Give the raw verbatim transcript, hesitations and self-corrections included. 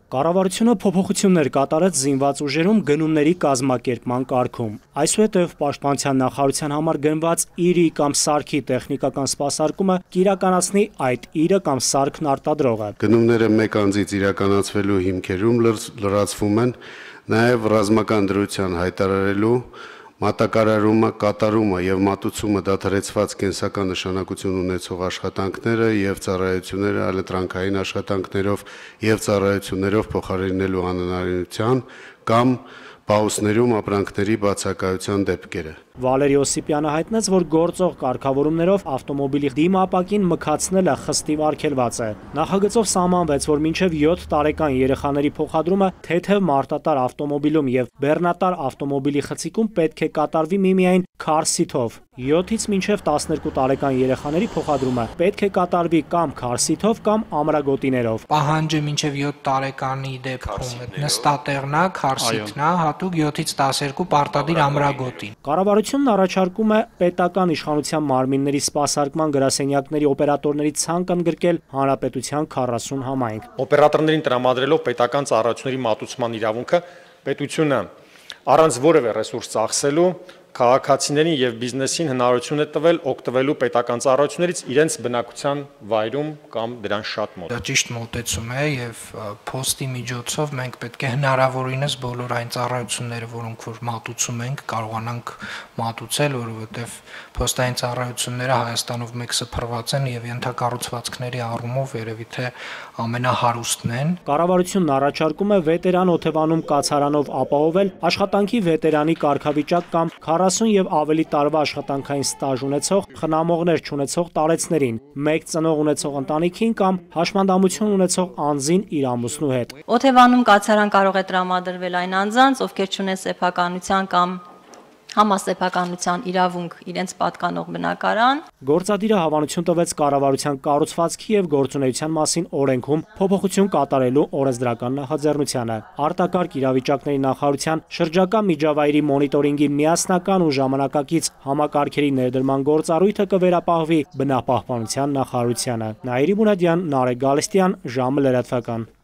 Կառավարությունը փոփոխություններ կատարեց զինված ուժերում գնումների կազմակերպման կարգում։ Այսուհետև Պաշտպանության նախարարության համար գնված իրի կամ սարքի տեխնիկական սպասարկումը կիրականացնի այդ իրը կամ սարքն արտադրողը։ Գնումները մեկ անձից իրականացվելու հիմքերում լրացվում են նաև ռազմական դրության հայտարարելու, մատակարարումը, կատարումը եւ մատուցումը դադարեցված կենսական նշանակություն ունեցող աշխատանքները եւ ծառայությունները այլընտրանքային աշխատանքներով եւ ծառայություններով փոխարինելու անհնարինության կամ պաուսներում ապրանքների բացակայության դեպքերը։ Վալերի Օսիպյանը հայտնեց, որ գործող կարգավորումներով ավտոմոբիլի դիմապակին մքացնելը խստիվ արգելված է։ Նախագծով սահմանվեց, որ մինչև յոթ տարեկան երեխաների փոխադրումը թեթև մարտատար ավտոմոբիլում եւ բեռնատար ավտոմոբիլի խցիկում պետք է կատարվի միմիայն քարսիթով։ յոթից մինչև տասներկու տարեկան երեխաների փոխադրումը պետք է կատարվի կամ քարսիթով կամ ամրագոտիներով։ Պահանջը մինչև յոթ տարեկանի դեպքում նստատեղնա, քարսիթնա, հատուկ յոթից տասներկու պարտադիր ամրագոտին։ Կառավարությունն առաջարկում է պետական իշխանության մարմինների սպասարկման գրասենյակների օպերատորների ցանկ ընդգրկել հանրապետության քառասուն համայնք։ Օպերատորներին տրամադրելով պետական ծառայությունների մատուցման իրավունքը, պետությունը առանց որևէ ռեսուրս ծախսելու քաղաքացիներին եւ բիզնեսին հնարավորություն է տվել օգտվելու պետական ծառայություններից իրենց բնակության վայրում կամ դրան շատ մոտ։ Դա ճիշտ մոտեցում է եւ փոստի միջոցով մենք պետք է հնարավորինս բոլոր այն ծառայությունները, որոնք որ մատուցում ենք, կարողանանք մատուցել, որովհետեւ փոստային ծառայությունները Հայաստանով մեկ սփռված են եւ ենթակառուցվածքների առումով երևի թե ամենահարուստն են։ Կառավարությունն առաջարկում է վետերան օթևանում կացարանով ապահովել աշխատանքի վետերանի կարգավիճակ կամ քառասուն եւ ավելի տարվա աշխատանքային ստաժ ունեցող խնամողներ չունեցող տարեցներին, մեկ ծնող ունեցող ընտանիքին կամ հաշմանդամություն ունեցող անձին իր ամուսնու հետ։ Օթևանում կացարան կարող է տրամադրվել այն անձանց, ովքեր չունեն սեփականության կամ համասեփականության իրավունք իրենց պատկանող բնակարան։ Գործադիրը հավանություն տվեց կառավարության կառուցվածքի եւ գործունեության մասին օրենքում փոփոխություն կատարելու օրենսդրական նախաձեռնությանը։ Արտակարգ իրավիճակների նախարարության շրջակա միջավայրի մոնիտորինգի միասնական ու ժամանակակից համակարգերի ներդրման գործառույթը կվերապահվի բնապահպանության նախարարությանը։ Նաիրի Բունադյան, Նարեկ Գալստյան, ժամը լրատվական։